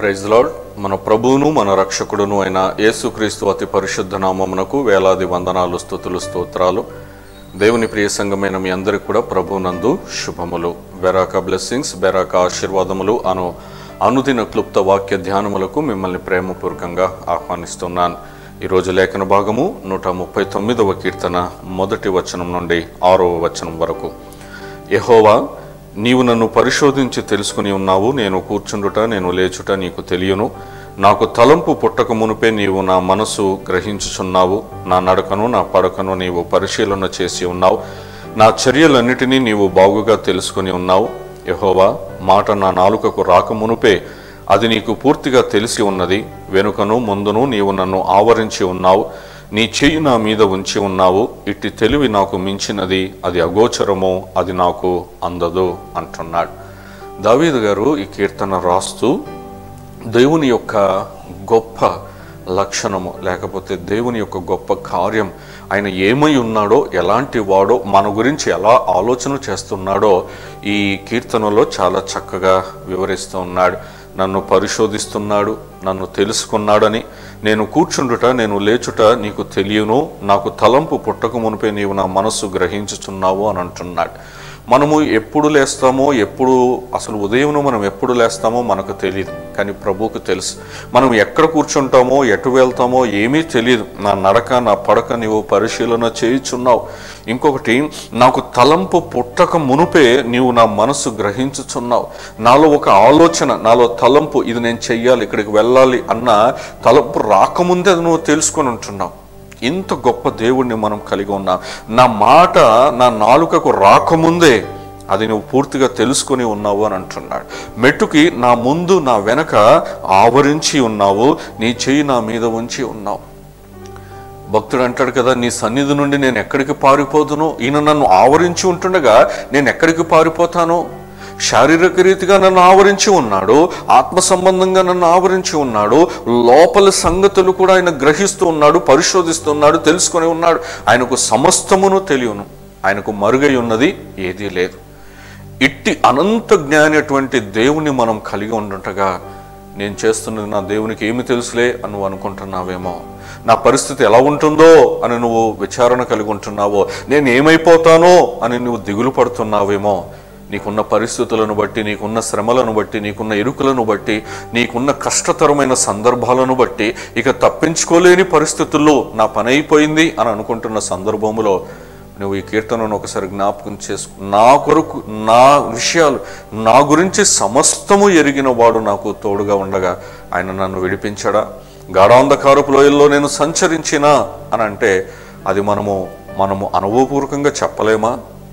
Praise the lord. మన ప్రభువును మన రక్షకుడును అయిన యేసుక్రీస్తు అతి పరిశుద్ధ నామమునకు వేలాది వందనాలు, స్తుతులు, స్తోత్రాలు. దేవుని ప్రియ సంఘమైన మీ అందరికీ కూడా ప్రభువునందు శుభములు. బెరాక బ్లెస్సింగ్స్, బెరాక ఆశీర్వాదములు అను అనుదిన క్లుప్త వాక్య ధ్యానములకు మిమ్మల్ని ప్రేమపూర్వకంగా ఆహ్వానిస్తున్నాను. ఈరోజు లేఖన భాగము 139వ కీర్తన 1వ వచనం నుండి 6వ వచనం వరకు. యెహోవా, నీవు నన్ను పరిశోధించి తెలుసుకుని ఉన్నావు. నేను కూర్చుండుట, నేను లేచుట నీకు తెలియను. నాకు తలంపు పుట్టక మునుపే నీవు నా మనసు గ్రహించుచున్నావు. నా నడకను, నా పడకను నీవు పరిశీలన చేసి ఉన్నావు. నా చర్యలన్నిటినీ నీవు బాగుగా తెలుసుకుని ఉన్నావు. యెహోవా, మాట నా నాలుకకు రాక మునుపే అది నీకు పూర్తిగా తెలిసి ఉన్నది. వెనుకను ముందును నీవు నన్ను ఆవరించి ఉన్నావు. నీ చెయ్యి నా మీద ఉంచి ఉన్నావు. ఇట్టి తెలివి నాకు మించినది, అది అగోచరమో, అది నాకు అందదు అంటున్నాడు దావీదు గారు. ఈ కీర్తన రాస్తూ దేవుని యొక్క గొప్ప లక్షణము, లేకపోతే దేవుని యొక్క గొప్ప కార్యం, ఆయన ఏమై ఉన్నాడో, ఎలాంటి వాడో, మన గురించి ఎలా ఆలోచన చేస్తున్నాడో ఈ కీర్తనలో చాలా చక్కగా వివరిస్తూ ఉన్నాడు. నన్ను పరిశోధిస్తున్నాడు, నన్ను తెలుసుకున్నాడని. నేను కూర్చుండుట, నేను లేచుట నీకు తెలియను. నాకు తలంపు పుట్టక మునిపే నీవు నా మనస్సు గ్రహించుచున్నావు అని అంటున్నాడు. మనము ఎప్పుడు లేస్తామో, అసలు ఉదయం మనం ఎప్పుడు లేస్తామో మనకు తెలియదు, కానీ ప్రభువుకు తెలుసు. మనం ఎక్కడ కూర్చుంటామో, ఎటు వెళ్తామో ఏమీ తెలియదు. నా నడక, నా పడక నీవు పరిశీలన చేయుచున్నావు. ఇంకొకటి, నాకు తలంపు పుట్టక మునుపే నీవు నా మనస్సు గ్రహించుచున్నావు. నాలో ఒక ఆలోచన, నాలో తలంపు, ఇది నేను చెయ్యాలి, ఇక్కడికి వెళ్ళాలి అన్న తలంపు రాకముందే అది నువ్వు తెలుసుకొని ఉంటున్నావు. ఇంత గొప్ప దేవుణ్ణి మనం కలిగి ఉన్నాం. నా మాట నా నాలుకకు రాకముందే అది నువ్వు పూర్తిగా తెలుసుకొని ఉన్నావు అని అంటున్నాడు. మెట్టుకి నా ముందు నా వెనక ఆవరించి ఉన్నావు. నీ చెయ్యి నా మీద ఉంచి ఉన్నావు. భక్తుడు అంటాడు కదా, నీ సన్నిధి నుండి నేను ఎక్కడికి పారిపోదును? ఈయన నన్ను ఆవరించి ఉంటుండగా నేను ఎక్కడికి పారిపోతాను? శారీరక రీతిగా నన్ను ఆవరించి ఉన్నాడు, ఆత్మ సంబంధంగా నన్ను ఆవరించి ఉన్నాడు, లోపల సంగతులు కూడా ఆయన గ్రహిస్తూ ఉన్నాడు, పరిశోధిస్తున్నాడు, తెలుసుకొని ఉన్నాడు. ఆయనకు సమస్తమును తెలియను, ఆయనకు మరుగై ఉన్నది ఏదీ లేదు. ఇట్టి అనంత జ్ఞాని అటువంటి దేవుని మనం కలిగి ఉండుంటగా, నేను చేస్తున్నది నా దేవునికి ఏమి తెలుసులే అని నువ్వు అనుకుంటున్నావేమో, నా పరిస్థితి ఎలా ఉంటుందో అని నువ్వు విచారణ కలిగి ఉంటున్నావో, నేను ఏమైపోతానో అని నువ్వు దిగులు పడుతున్నావేమో. నీకున్న పరిస్థితులను బట్టి, నీకున్న శ్రమలను బట్టి, నీకున్న ఇరుకులను బట్టి, నీకున్న కష్టతరమైన సందర్భాలను బట్టి, ఇక తప్పించుకోలేని పరిస్థితుల్లో నా పని అయిపోయింది అని అనుకుంటున్న సందర్భంలో నువ్వు ఈ కీర్తనను ఒకసారి జ్ఞాపకం చేసుకు. నా కొరకు, నా విషయాలు, నా గురించి సమస్తము ఎరిగిన వాడు నాకు తోడుగా ఉండగా ఆయన నన్ను విడిపించడా? గాఢాంధకారపు లోయల్లో నేను సంచరించినా అని అంటే అది మనము అనుభవపూర్వకంగా చెప్పలేమా?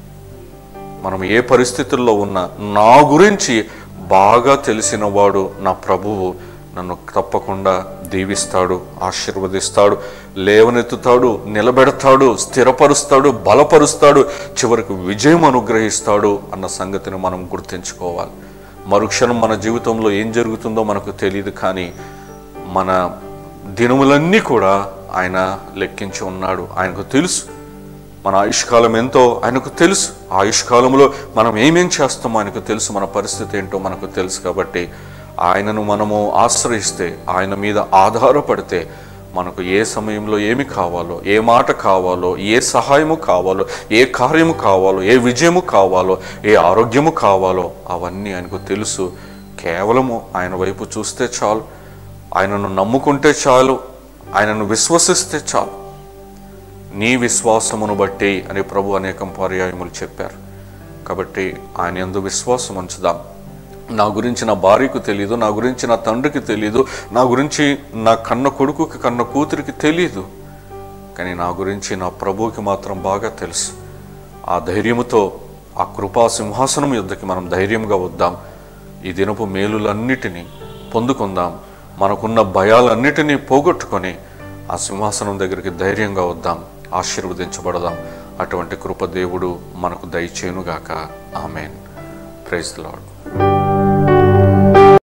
మనం ఏ పరిస్థితుల్లో ఉన్నా నా గురించి బాగా తెలిసిన వాడు నా ప్రభువు నన్ను తప్పకుండా దీవిస్తాడు, ఆశీర్వదిస్తాడు, లేవనెత్తుతాడు, నిలబెడతాడు, స్థిరపరుస్తాడు, బలపరుస్తాడు, చివరికి విజయం అనుగ్రహిస్తాడు అన్న సంగతిని మనం గుర్తించుకోవాలి. మరుక్షణం మన జీవితంలో ఏం జరుగుతుందో మనకు తెలియదు, కానీ మన దినములన్నీ కూడా ఆయన లెక్కించి ఉన్నాడు. ఆయనకు తెలుసు మన ఆయుష్కాలం ఎంతో ఆయనకు తెలుసు. ఆయుష్కాలంలో మనం ఏమేం చేస్తామో ఆయనకు తెలుసు. మన పరిస్థితి ఏంటో మనకు తెలుసు. కాబట్టి ఆయనను మనము ఆశ్రయిస్తే, ఆయన మీద ఆధారపడితే, మనకు ఏ సమయంలో ఏమి కావాలో, ఏ మాట కావాలో, ఏ సహాయము కావాలో, ఏ కార్యము కావాలో, ఏ విజయము కావాలో, ఏ ఆరోగ్యము కావాలో అవన్నీ ఆయనకు తెలుసు. కేవలము ఆయన వైపు చూస్తే చాలు, ఆయనను నమ్ముకుంటే చాలు, ఆయనను విశ్వసిస్తే చాలు. నీ విశ్వాసమును బట్టి అని ప్రభు అనేకం పర్యాయములు చెప్పారు. కాబట్టి ఆయన యందు విశ్వాసం ఉంచుదాం. నా గురించి నా భార్యకు తెలియదు, నా గురించి నా తండ్రికి తెలియదు, నా గురించి నా కన్న కొడుకుకి, కన్న కూతురికి తెలియదు, కానీ నా గురించి నా ప్రభువుకి మాత్రం బాగా తెలుసు. ఆ ధైర్యముతో ఆ కృపా సింహాసనం యుద్ధకి మనం ధైర్యంగా వద్దాం. ఈ దినపు మేలులన్నిటినీ పొందుకుందాం. మనకున్న భయాలన్నిటినీ పోగొట్టుకొని ఆ సింహాసనం దగ్గరికి ధైర్యంగా వద్దాం, ఆశీర్వదించబడదాం. అటువంటి కృప దేవుడు మనకు దయచేయునుగాక. ఆమేన్. Praise the lord.